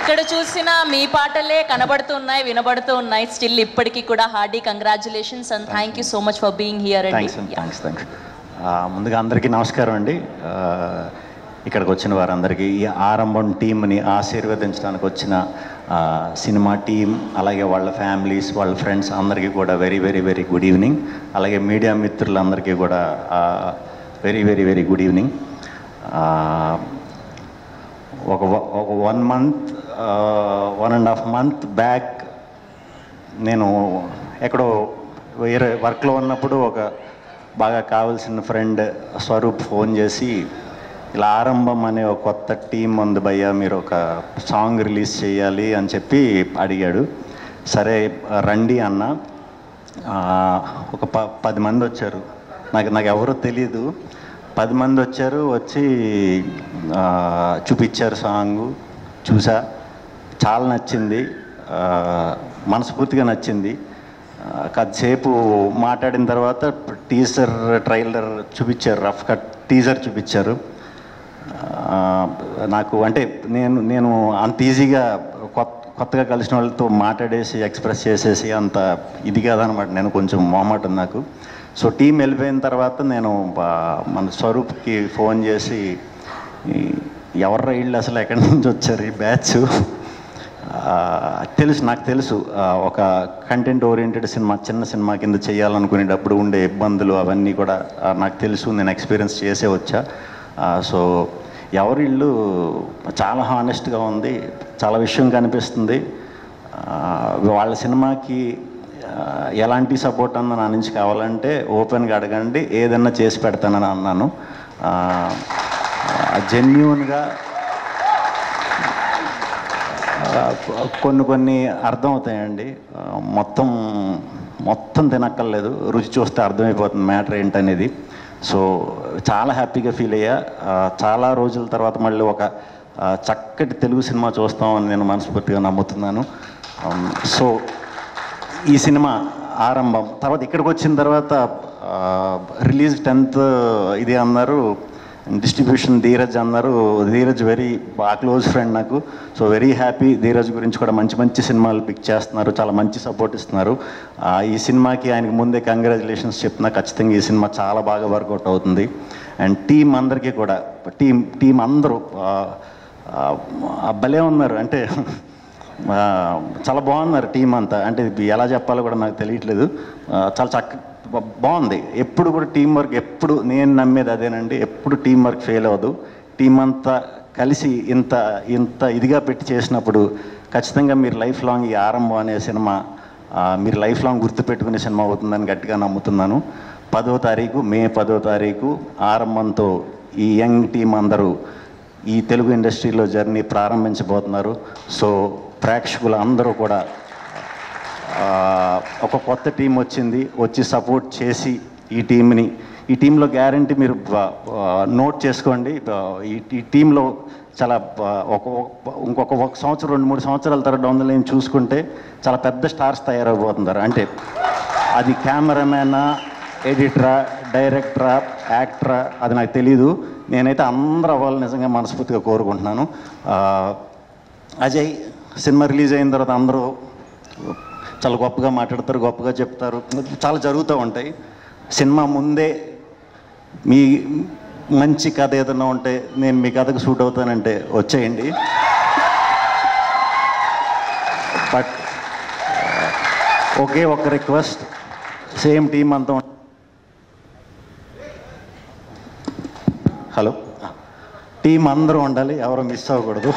ఎక్కడ చూసినా మీ పాటలే కనబడుతున్నాయి, వినబడుతున్నాయి. స్టిల్ ఇప్పటికీ కూడా hearty congratulations and thank you so much for being here అండి. థ్యాంక్స్. ముందుగా అందరికీ నమస్కారం అండి. ఇక్కడికి వచ్చిన వారందరికీ, ఈ ఆరంభం టీంని ఆశీర్వదించడానికి వచ్చిన సినిమా టీం, అలాగే వాళ్ళ ఫ్యామిలీస్, వాళ్ళ ఫ్రెండ్స్ అందరికీ కూడా very very very good evening. అలాగే మీడియా మిత్రులందరికీ కూడా very very very good evening. ఒక 1 month 1.5 month బ్యాక్ నేను ఎక్కడో వేరే వర్క్లో ఉన్నప్పుడు ఒక బాగా కావాల్సిన ఫ్రెండ్ స్వరూప్ ఫోన్ చేసి, ఇలా ఆరంభం అనే ఒక కొత్త టీం ఉంది భయ్యా, మీరు ఒక సాంగ్ రిలీజ్ చేయాలి అని చెప్పి అడిగాడు. సరే రండి అన్న. ఒక 10 మంది వచ్చారు. నాకు ఎవరో తెలీదు. 10 మంది వచ్చారు. వచ్చి చూపించారు సాంగు. చూసా, చాలా నచ్చింది, మనస్ఫూర్తిగా నచ్చింది. కొద్దిసేపు మాట్లాడిన తర్వాత టీజర్ ట్రైలర్ చూపించారు, రఫ్ కట్ టీజర్ చూపించారు. నాకు అంటే నేను అంత ఈజీగా కొత్తగా కలిసిన వాళ్ళతో మాట్లాడేసి ఎక్స్ప్రెస్ చేసేసి అంత ఇది కాదనమాట. నేను కొంచెం మొహమాటం నాకు. సో టీం వెళ్ళిపోయిన తర్వాత నేను మన స్వరూప్కి ఫోన్ చేసి, ఎవర్రా వీళ్ళు, అసలు ఎక్కడి నుంచి వచ్చారు ఈ బ్యాచ్? నాకు తెలుసు ఒక కంటెంట్ ఓరియంటెడ్ సినిమా, చిన్న సినిమా కింద చేయాలనుకునేటప్పుడు ఉండే ఇబ్బందులు అవన్నీ కూడా నాకు తెలుసు, నేను ఎక్స్పీరియన్స్ చేసే వచ్చా. సో ఎవరి ఇల్లు చాలా హానెస్ట్గా ఉంది, చాలా విషయం కనిపిస్తుంది. వాళ్ళ సినిమాకి ఎలాంటి సపోర్ట్ అన్న నా నుంచి కావాలంటే ఓపెన్గా అడగండి, ఏదన్నా చేసి పెడతానని అన్నాను. జెన్యూన్గా కొన్ని అర్థమవుతాయండి. మొత్తం తినక్కర్లేదు, రుచి చూస్తే అర్థమైపోతుంది మ్యాటర్ ఏంటనేది. సో చాలా హ్యాపీగా ఫీల్ అయ్యా. చాలా రోజుల తర్వాత మళ్ళీ ఒక చక్కటి తెలుగు సినిమా చూస్తామని నేను మనస్ఫూర్తిగా నమ్ముతున్నాను. సో ఈ సినిమా ఆరంభం తర్వాత ఇక్కడికి వచ్చిన తర్వాత రిలీజ్ 10th ఇది అన్నారు, డిస్ట్రిబ్యూషన్ ధీరజ్ అన్నారు. ధీరజ్ వెరీ బాగా క్లోజ్ ఫ్రెండ్ నాకు. So very happy. ధీరజ్ గురించి కూడా మంచి సినిమాలు పిక్ చేస్తున్నారు, చాలా మంచి సపోర్ట్ ఇస్తున్నారు. ఈ సినిమాకి ఆయనకి ముందే కంగ్రాచులేషన్స్ చెప్తున్నా. ఖచ్చితంగా ఈ సినిమా చాలా బాగా వర్కౌట్ అవుతుంది. అండ్ టీం అందరికీ కూడా, టీం అందరూ భలే ఉన్నారు. అంటే చాలా బాగున్నారు టీం అంతా. అంటే ఎలా చెప్పాలో కూడా నాకు తెలియట్లేదు. చాలా బాగుంది. ఎప్పుడు కూడా టీం వర్క్, ఎప్పుడు నేను నమ్మేది అదేనండి, ఎప్పుడు టీం వర్క్ ఫెయిల్ అవ్వదు. టీం అంతా కలిసి ఇంత ఇదిగా పెట్టి చేసినప్పుడు ఖచ్చితంగా మీరు లైఫ్ లాంగ్ ఈ ఆరంభం అనే సినిమా మీరు లైఫ్ లాంగ్ గుర్తుపెట్టుకునే సినిమా అవుతుందని గట్టిగా నమ్ముతున్నాను. 10వ తారీఖు మే 10వ తారీఖు ఆరంభంతో ఈ యంగ్ టీం అందరూ ఈ తెలుగు ఇండస్ట్రీలో జర్నీ ప్రారంభించబోతున్నారు. సో ప్రేక్షకులు అందరూ కూడా ఒక కొత్త టీం వచ్చి సపోర్ట్ చేసి ఈ టీంలో గ్యారంటీ మీరు నోట్ చేసుకోండి. ఈ టీంలో చాలా ఇంకొక 1 సంవత్సరం 2-3 సంవత్సరాల తర్వాత డౌన్ ద లైన్ చూసుకుంటే చాలా పెద్ద స్టార్స్ తయారైపోతున్నారు. అంటే అది కెమెరామ్యానా, ఎడిటరా, డైరెక్టరా, యాక్టరా అది నాకు తెలీదు. నేనైతే అందరూ అవ్వాలని నిజంగా మనస్ఫూర్తిగా కోరుకుంటున్నాను. అజయ్ సినిమా రిలీజ్ అయిన తర్వాత అందరూ చాలా గొప్పగా మాట్లాడతారు, గొప్పగా చెప్తారు, చాలా జరుగుతూ ఉంటాయి. సినిమా ముందే మీ మంచి కథ ఏదైనా ఉంటే నేను మీ కథకు సూట్ అవుతానంటే వచ్చేయండి. బట్ ఒకే ఒక రిక్వెస్ట్, సేమ్ టీం అంతా హలో టీం అందరూ ఉండాలి, ఎవరు మిస్ అవ్వకూడదు.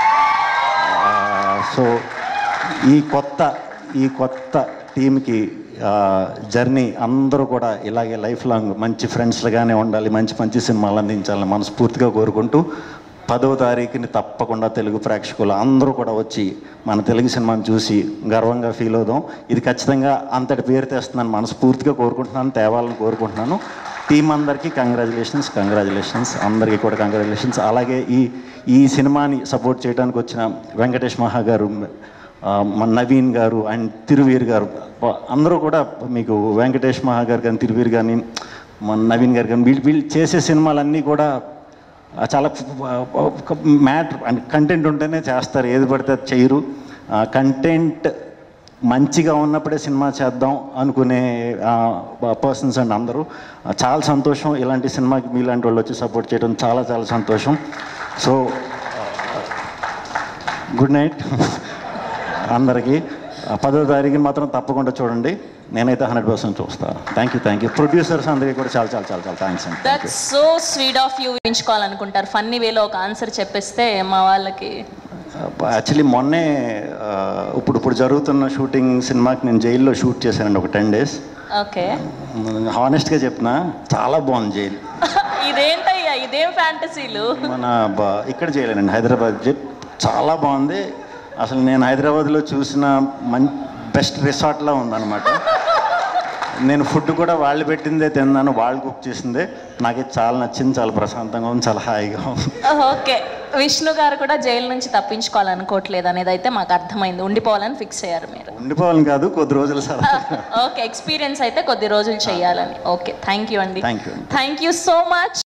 సో ఈ కొత్త టీంకి జర్నీ అందరూ కూడా ఇలాగే లైఫ్ లాంగ్ మంచి ఫ్రెండ్స్లుగానే ఉండాలి, మంచి సినిమాలు అందించాలని మనస్ఫూర్తిగా కోరుకుంటూ 10వ తారీఖుని తప్పకుండా తెలుగు ప్రేక్షకులు అందరూ కూడా వచ్చి మన తెలుగు సినిమాని చూసి గర్వంగా ఫీల్ అవుదాం. ఇది ఖచ్చితంగా అంతటి పేరు తెస్తుందని మనస్ఫూర్తిగా కోరుకుంటున్నాను, తేవాలని కోరుకుంటున్నాను. టీం అందరికీ కంగ్రాచులేషన్స్, అందరికీ కూడా కంగ్రాచులేషన్స్. అలాగే ఈ సినిమాని సపోర్ట్ చేయడానికి వచ్చిన వెంకటేష్ మహా గారు, మన నవీన్ గారు అండ్ తిరువీర్ గారు అందరూ కూడా, మీకు వెంకటేష్ మహా గారు కానీ, తిరువీర్ కానీ, మన నవీన్ గారు కానీ, వీళ్ళు చేసే సినిమాలన్నీ కూడా చాలా మ్యాటర్ అండ్ కంటెంట్ ఉంటేనే చేస్తారు, ఏది పడితే అది చేయరు. కంటెంట్ మంచిగా ఉన్నప్పుడే సినిమా చేద్దాం అనుకునే పర్సన్స్ అండ్ అందరూ. చాలా సంతోషం, ఇలాంటి సినిమాకి మీలాంటి వాళ్ళు వచ్చి సపోర్ట్ చేయడం చాలా చాలా సంతోషం. సో గుడ్ నైట్ అందరికీ. 10వ తారీఖున మాత్రం తప్పకుండా చూడండి, నేనైతే 100% చూస్తాను. థ్యాంక్ యూ ప్రొడ్యూసర్స్ అందరికీ కూడా చాలా చాలా చాలా చాలా థ్యాంక్స్ అండి. That's so sweet of you. ఎంచుకోవాలనుకుంటారు ఫన్నీ వేలో ఒక ఆన్సర్ చెప్పేస్తే మా వాళ్ళకి. యాక్చువల్లీ మొన్నే ఇప్పుడు జరుగుతున్న షూటింగ్ సినిమాకి నేను జైల్లో షూట్ చేశానండి ఒక 10 days. ఓకే, హానెస్ట్గా చెప్పిన చాలా బాగుంది జైలు. ఇదేంటయ్యా, ఇదేం ఫ్యాంటసీలు? మన ఇక్కడ జైలేనండి, హైదరాబాద్ జైలు చాలా బాగుంది. అసలు నేను హైదరాబాద్లో చూసిన బెస్ట్ రిసార్ట్లా ఉందన్నమాట. నేను ఫుడ్ కూడా వాళ్ళు పెట్టిందే తిన్నాను, వాళ్ళు కుక్ చేసిందే. నాకు చాలా నచ్చింది, చాలా ప్రశాంతంగా ఉంది, చాలా హాయిగా ఉంది. ఓకే, విష్ణు గారు కూడా జైలు నుంచి తప్పించుకోవాలనుకోవట్లేదు అనేది అయితే మాకు అర్థమైంది. ఉండిపోవాలని ఫిక్స్ అయ్యారు మీరు? ఉండిపోవాలని కాదు, కొద్ది రోజులు సార్. ఓకే, ఎక్స్పీరియన్స్ అయితే కొద్ది రోజులు చేయాలని. ఓకే, థ్యాంక్ యూ అండి. Thank you thank you so much.